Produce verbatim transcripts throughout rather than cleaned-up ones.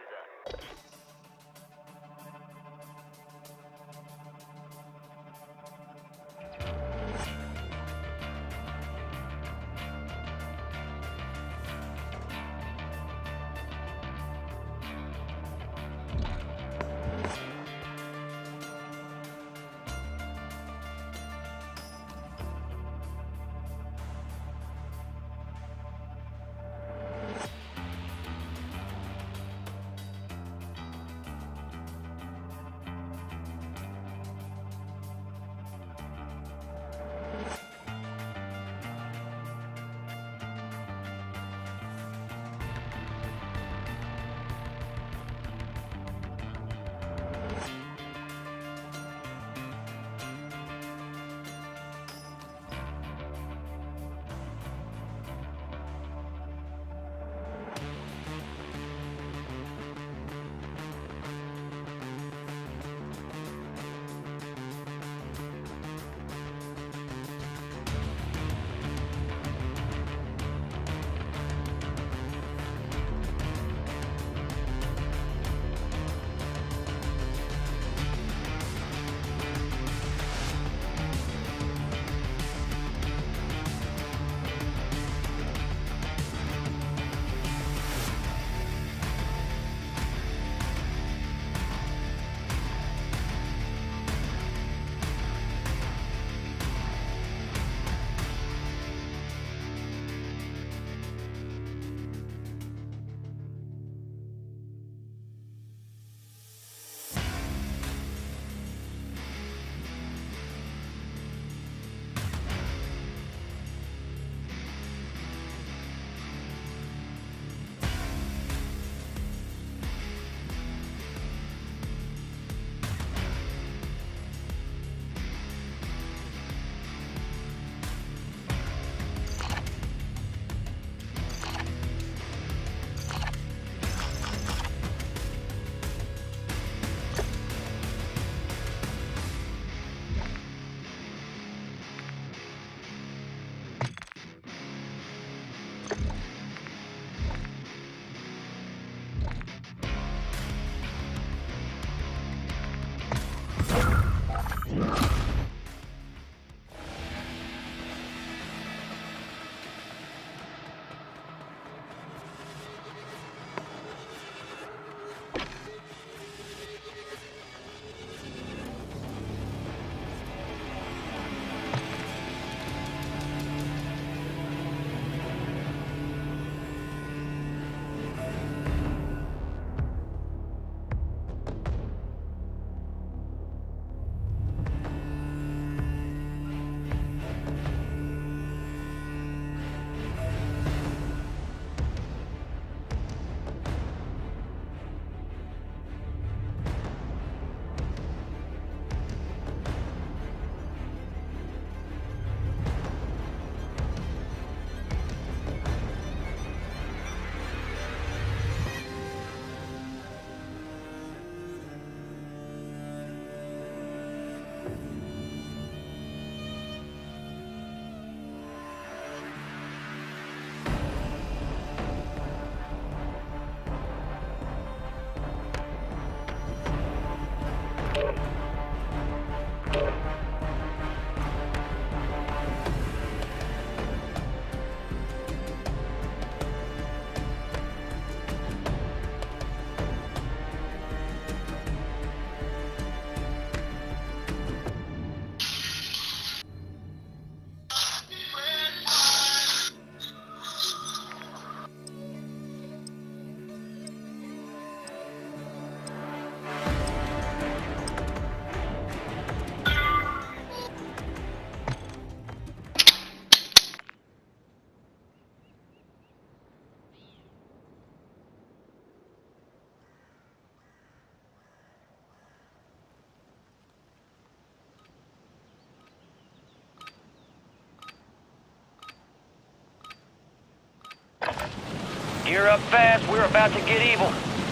Gear up fast, we're about to get evil.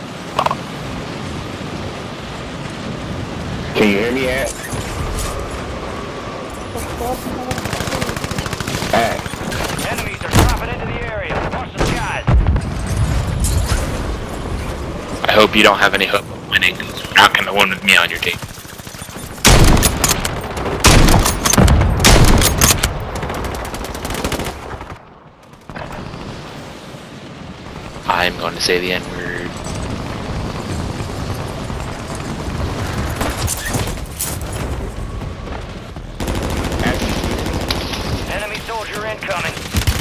Can you hear me, at? At. Enemies are dropping into the area. Watch the skies. hope you don't have any hope of winning, because you're not going to win with me on your team. I'm going to say the N-word. Enemy soldier incoming.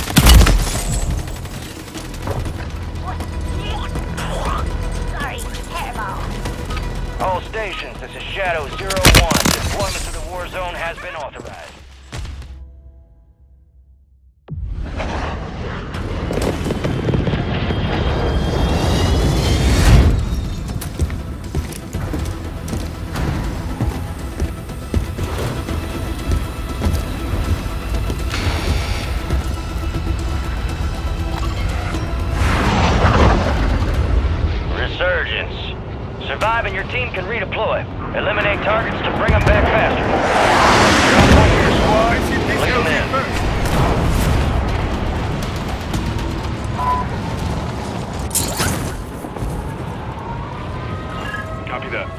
Sorry, terrible. All stations, this is Shadow zero one. Deployment to the war zone has been authorized. Resurgence. Survive and your team can redeploy. Eliminate targets to bring them back faster. Drop one of your squad, lead them in. Copy that.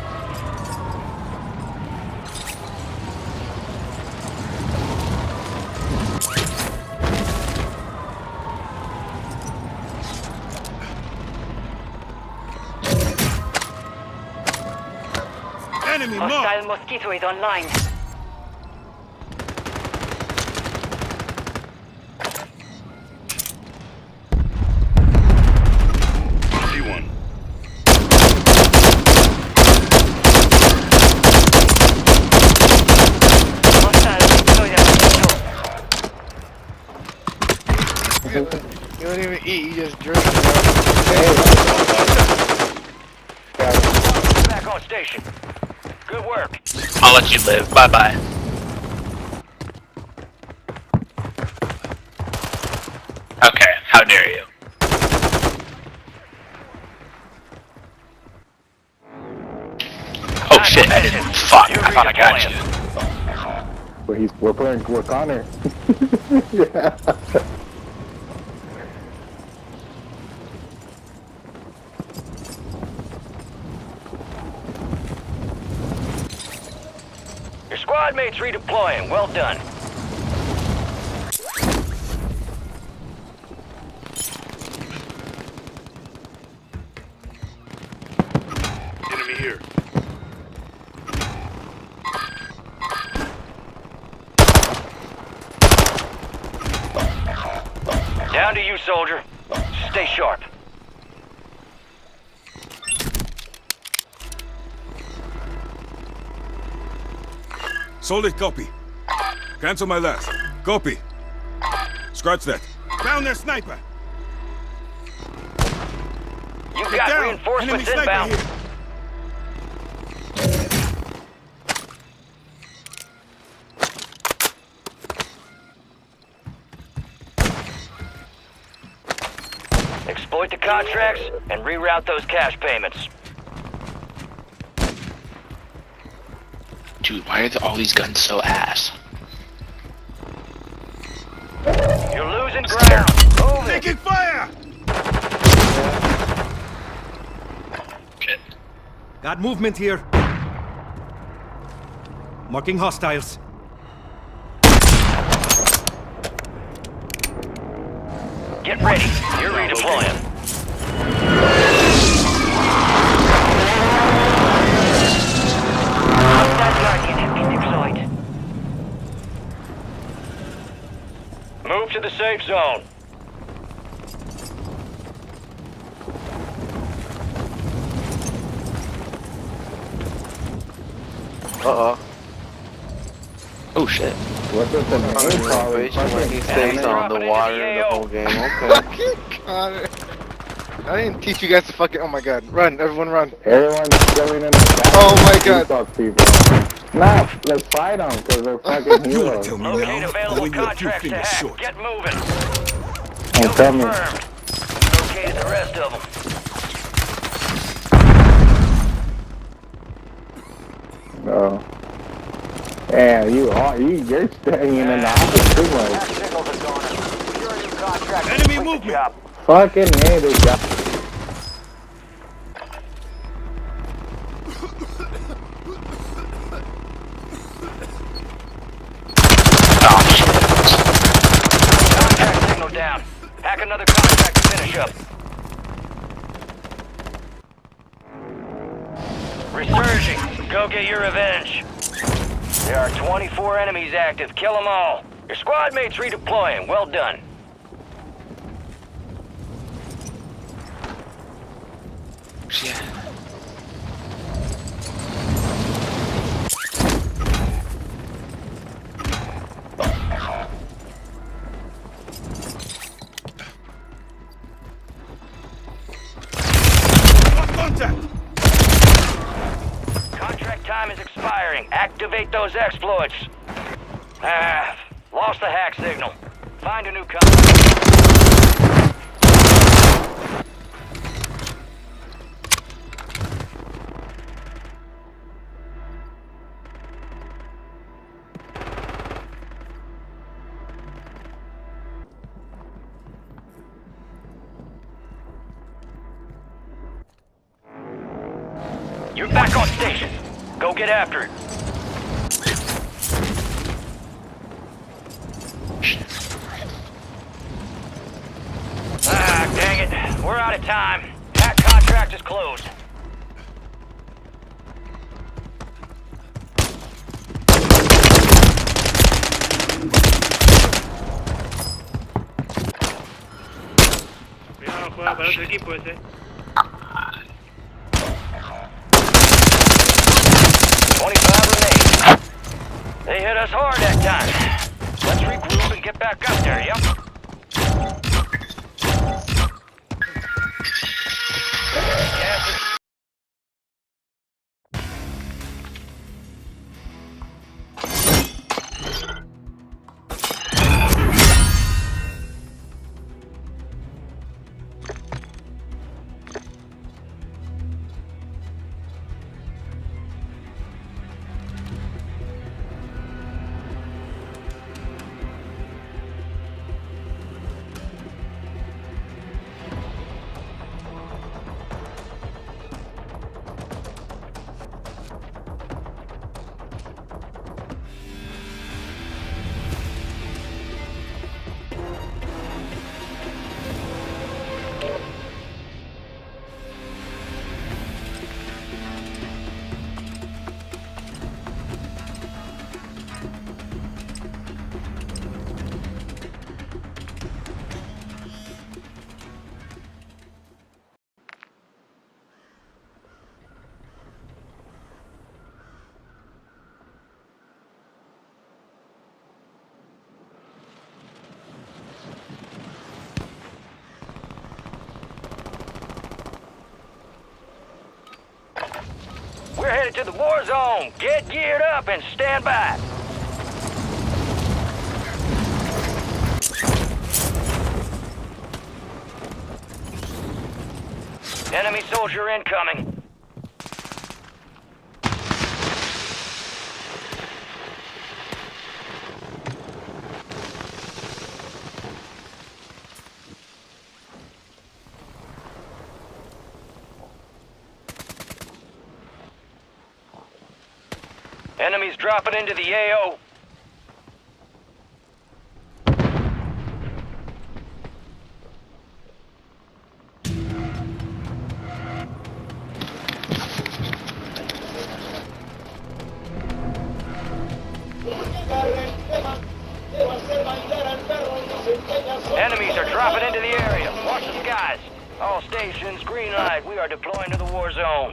Enemy mark! Hostile mosquito is online. See one. Hostile mosquito is online. You don't even eat, you just drink. Back on station. Good work. I'll let you live. Bye-bye. Okay, how dare you. Oh shit, I didn't. Fuck, I thought I got you. Well, he's we're playing we're Connor. Yeah. Your squad mates redeploying. Well done. Enemy here. Down to you, soldier. Stay sharp. Solid copy. Cancel my last. Copy. Scratch that. Down there, sniper! You've Get got down! reinforcements Enemy sniper inbound. here! Exploit the contracts and reroute those cash payments. Dude, why are all these guns so ass? You're losing ground. Move it. Taking fire! Shit. Got movement here. Marking hostiles. Get ready. You're redeploying. Hostile guardian has been deployed. Move to the safe zone. Uh-oh. Oh shit. What's with the name calling? When he stays on the water the whole game, okay. Connor. I didn't teach you guys to fucking. Oh my god. Run, everyone run. Everyone's going in the back. Oh my god. Fuck people. Nah, let's fight them because they're fucking You wanna heroes. tell me Locate now? available When you're a few contracts to fingers hack. short. Get moving. Don't tell me. Confirmed. Located the rest of them. Oh. Yeah, you are. You, you're staying in the office too much. Hack signals are gone. Secure a new contract. Enemy Complete the movement. job. Fucking hey, they got. another contract to finish up. Resurging. Go get your revenge. There are twenty-four enemies active. Kill them all. Your squad mates redeploying. Well done. Shit. Contact! Contract time is expiring. Activate those exploits. Ah, lost the hack signal. Find a new contract. You're back on station. Go get after it. Ah, dang it. We're out of time. That contract is closed. Cuidado, juega para otro equipo ese. twenty-five remain. They hit us hard that time. Let's regroup and get back up there, yep? Gas is We're headed to the war zone. Get geared up and stand by. Enemy soldier incoming. Enemies dropping into the A O. Enemies are dropping into the area. Watch the skies. All stations, green light. We are deploying to the war zone.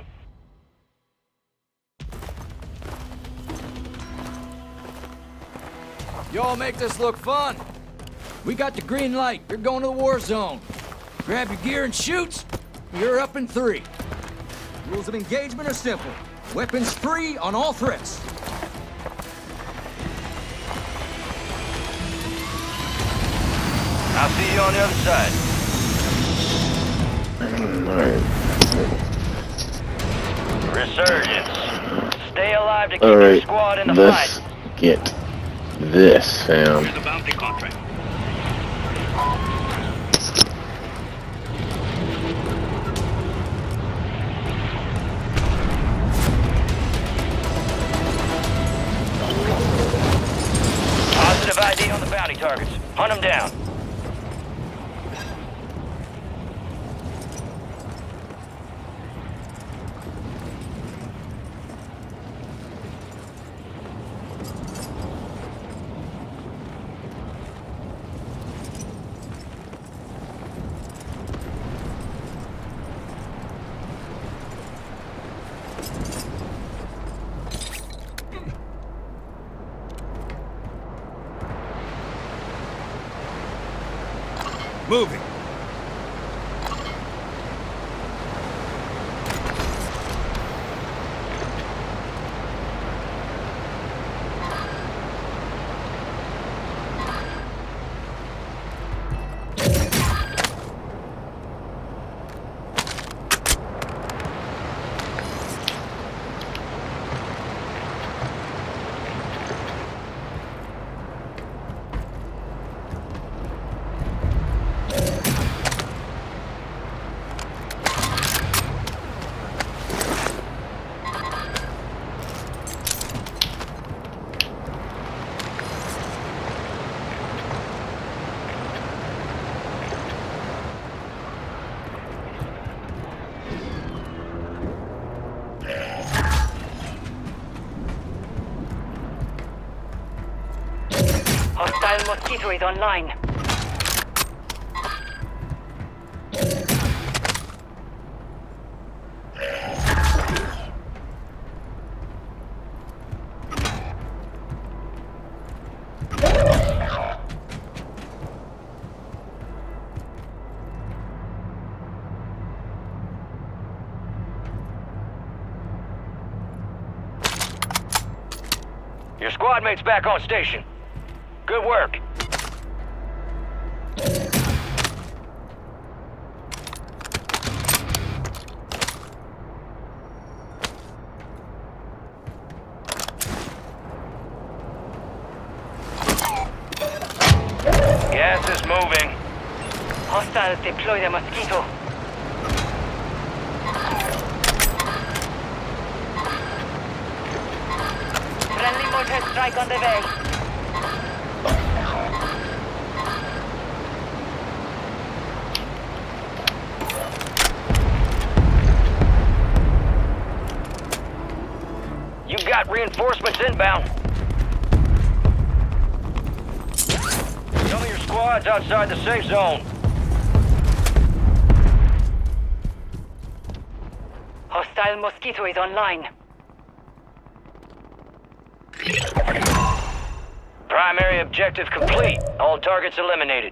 Y'all make this look fun. We got the green light. You're going to the war zone. Grab your gear and shoot. You're up in three. Rules of engagement are simple. Weapons free on all threats. I'll see you on the other side. Resurgence. Stay alive to keep your Alright, squad in the let's fight. get this, fam. Here's a bounty contract. Positive I D on the bounty targets. Hunt them down. Moving. Hostile Mosquito is online. Your squad mate's back on station. Good work. Gas is moving. Hostiles deploy the Mosquito. Friendly mortar strike on the way. You got reinforcements inbound. Some of your squad's outside the safe zone. Hostile Mosquito is online. Primary objective complete. All targets eliminated.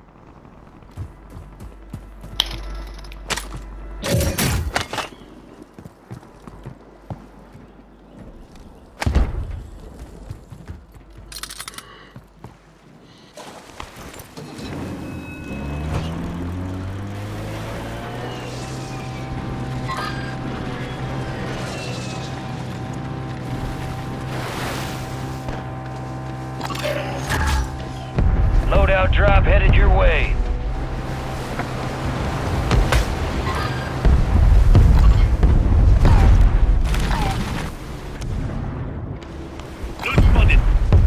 Loadout drop headed your way. Loot spotted.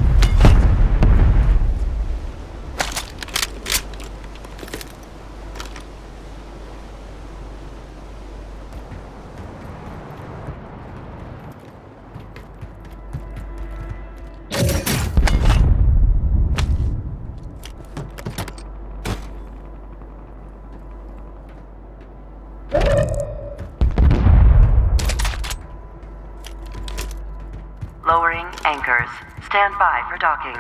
Lowering anchors. Stand by for docking.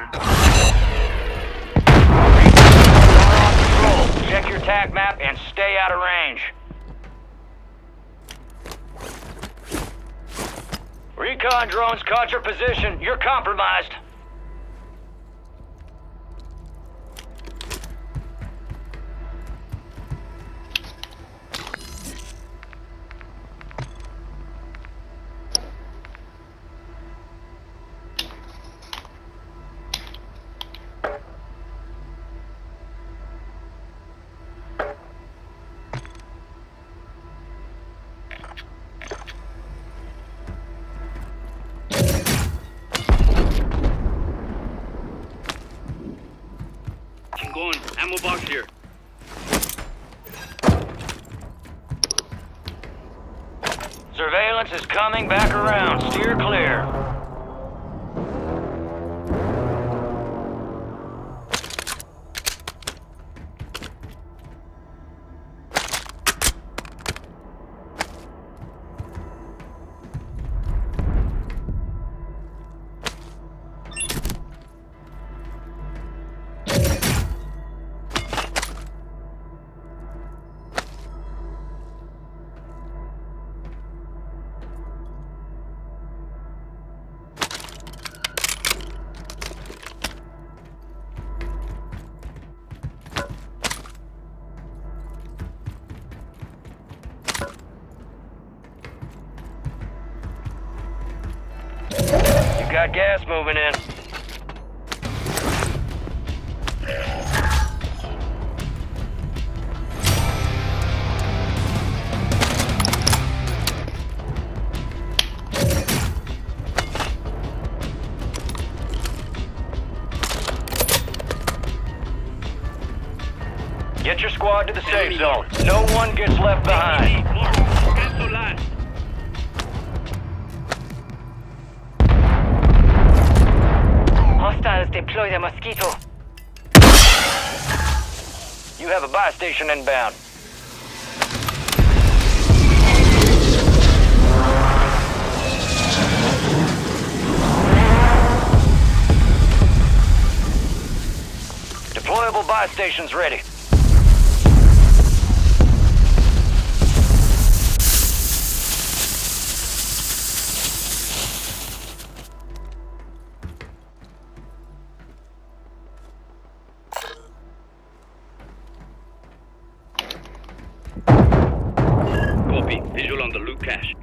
Control. Check your tac map and stay out of range. Recon drones caught your position. You're compromised. Going. Ammo box here. Surveillance is coming back around. Steer clear. got gas moving in. Get your squad to the safe zone. No one gets left behind. Cancel last. Hostiles deploy the Mosquito. You have a buy station inbound. Deployable buy stations ready. Copy. Visual on the loot cache.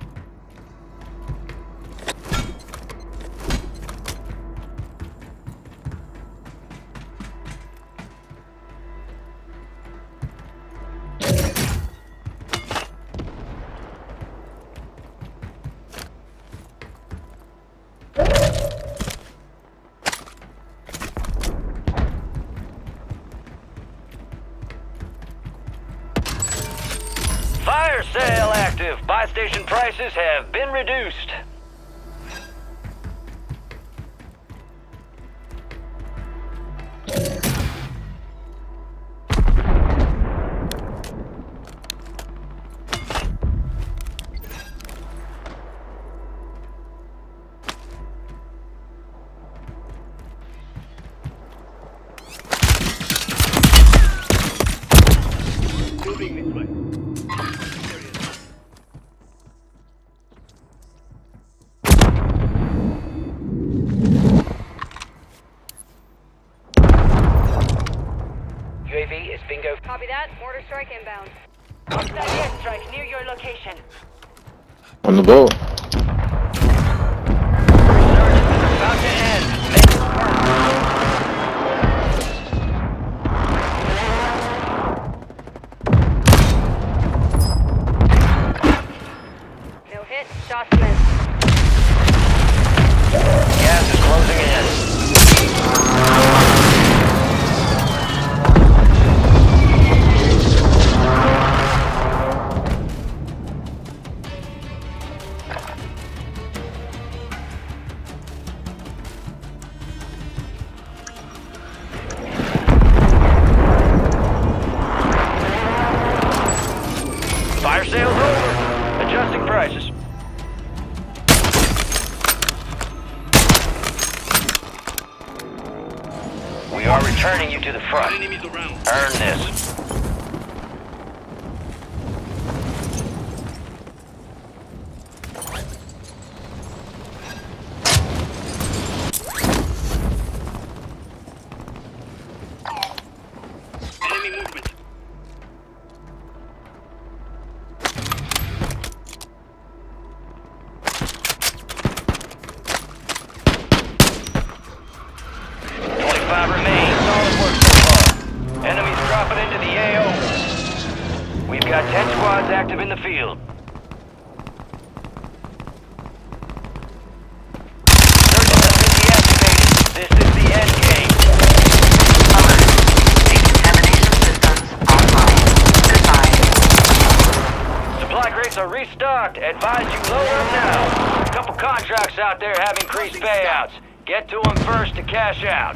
Fire sale active. Buy station prices have been reduced. Moving this way. U A V is bingo. Copy that. Mortar strike inbound. Hostile airstrike near your location. On the boat. Resurgence is about to end. Make it count. No hit. Shots missed. Gas is closing in. Fire sale's over. Adjusting prices. We are returning you to the front. Enemies around. Earn this. Enemy movement. twenty-five remain. Solid work so far. Enemies dropping into the A O. We've got ten squads active in the field. Resurgence has been deactivated. This is the end game. Alert. Decontamination systems online. Goodbye. Supply crates are restocked. Advise you load them now. A couple contracts out there have increased payouts. Get to them first to cash out.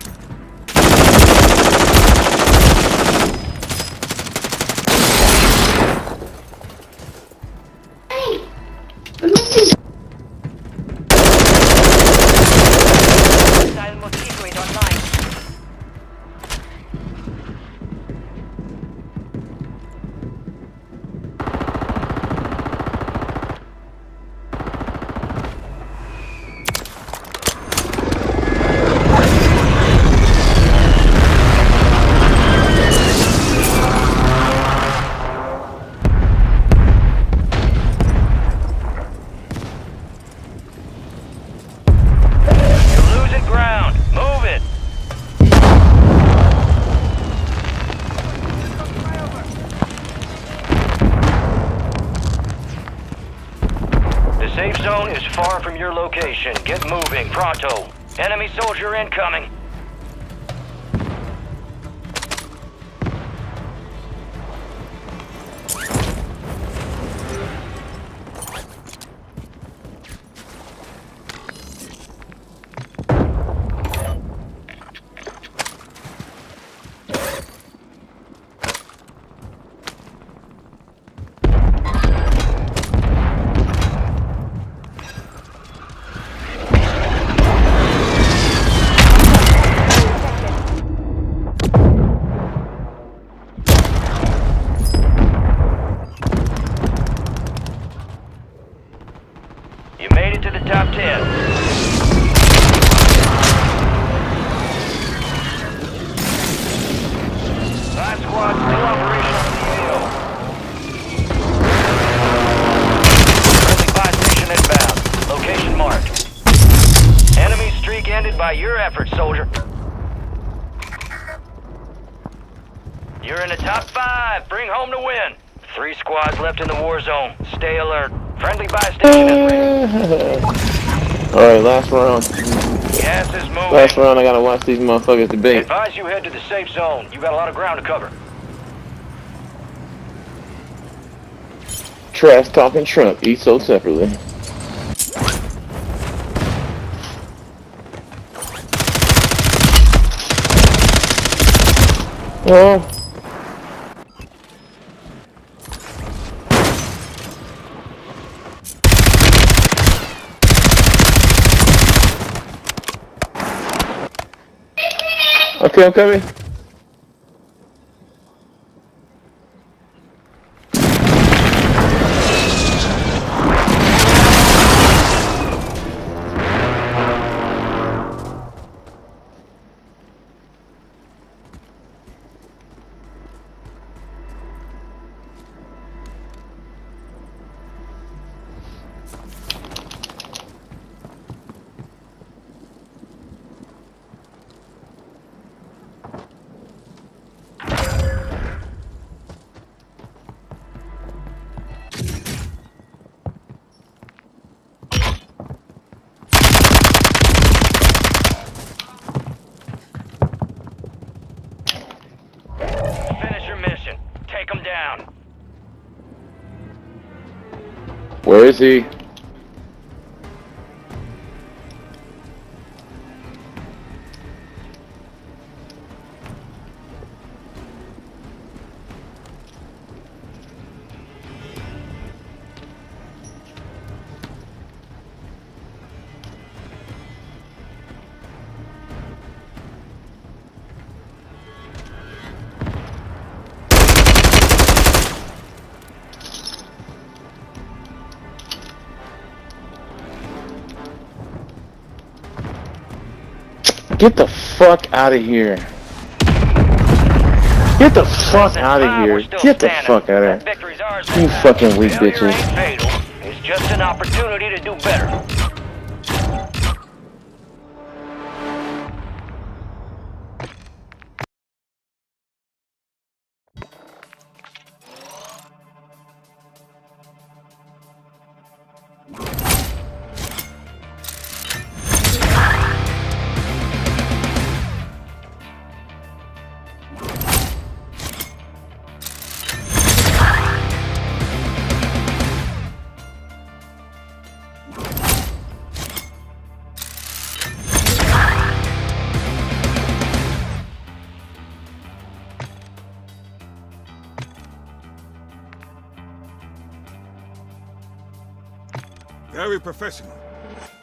Hostile Mosquito is online. zone is far from your location. Get moving, pronto. Enemy soldier incoming. You made it to the top ten. Five squads still operational in the A O. Friendly buy station inbound. Location marked. Enemy streak ended by your efforts, soldier. You're in the top five. Bring home the win. Three squads left in the war zone. Stay alert. Friendly buy station is ready. Alright, last round. Gas is moving. Last round, I gotta watch these motherfuckers debate. Advise you head to the safe zone. You got a lot of ground to cover. Trash talking Trump, eat so separately. Well. Okay, I'm coming. Where is he? Get the fuck out of here. Get the fuck out of here. Get the fuck out of here. You fucking weak bitches. It's just an opportunity to do better. Very professional.